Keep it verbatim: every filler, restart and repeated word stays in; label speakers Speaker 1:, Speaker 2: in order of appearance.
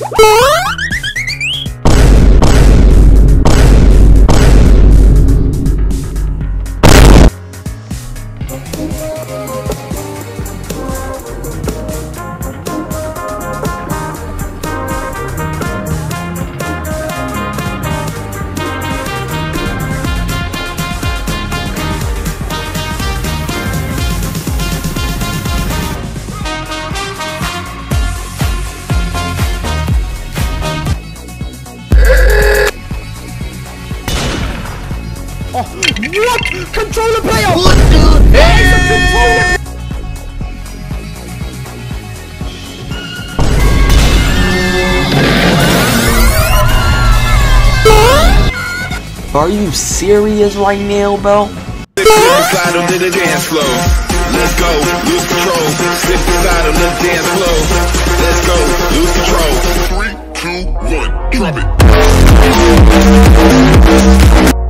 Speaker 1: Oh, what? Controller player!
Speaker 2: What the
Speaker 1: hell?
Speaker 2: Are you serious right now, bro?
Speaker 3: Slide onto the dance floor. Let's go, lose control. Slip slide on the dance floor. Let's go, lose control. Three, two, one, drop it.